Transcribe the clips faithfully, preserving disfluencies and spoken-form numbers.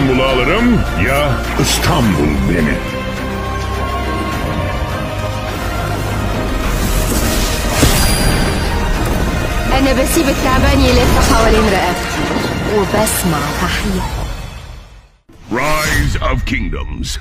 İstanbul'u alırım ya İstanbul beni. أنا بسيب التعبان يلف حوالين رقبتي وبسمع تحية. Rise of Kingdoms.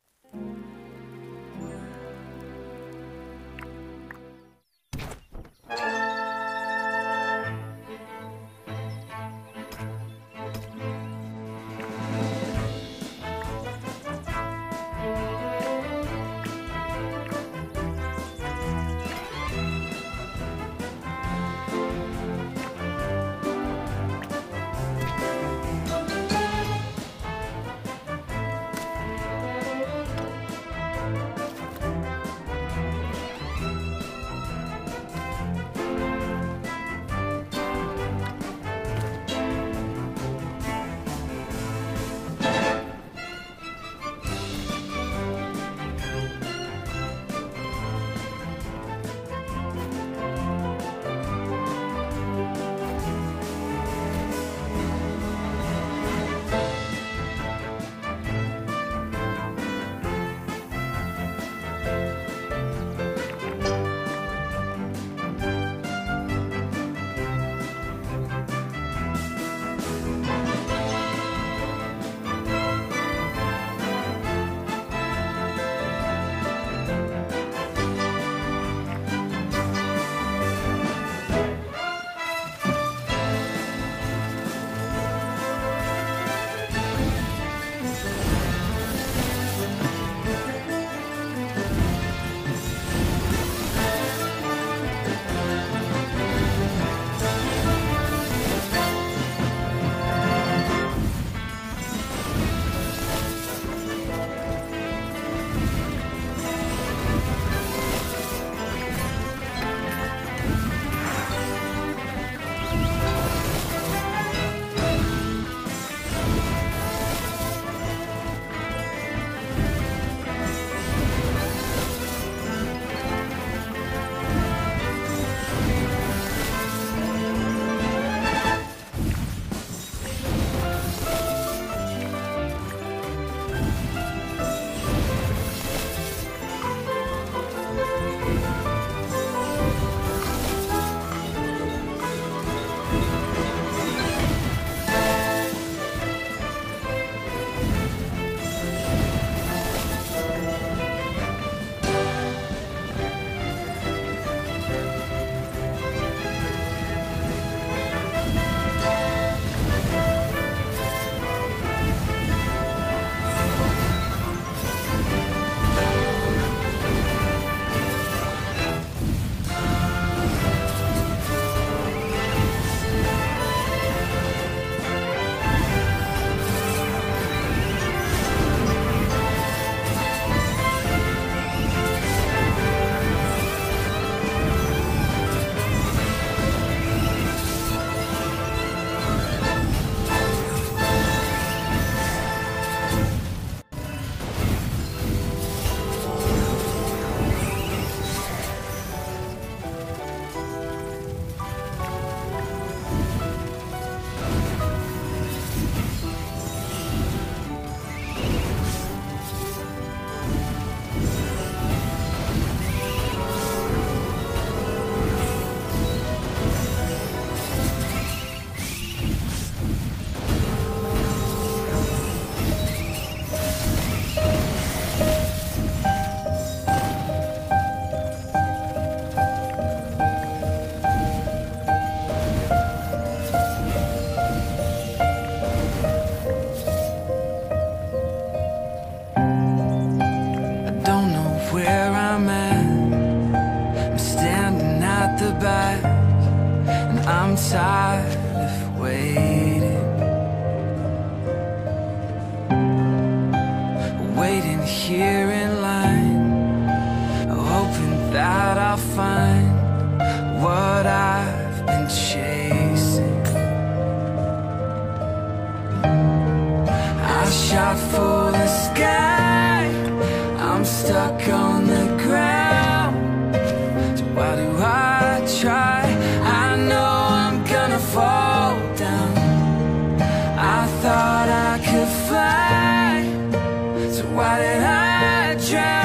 I'm tired of waiting, waiting here in line, hoping that I'll find what I've been chasing. I shot for the sky, I'm stuck on the ground. So why do I try? I know I'm gonna fall down. I thought I could fly. that I drown.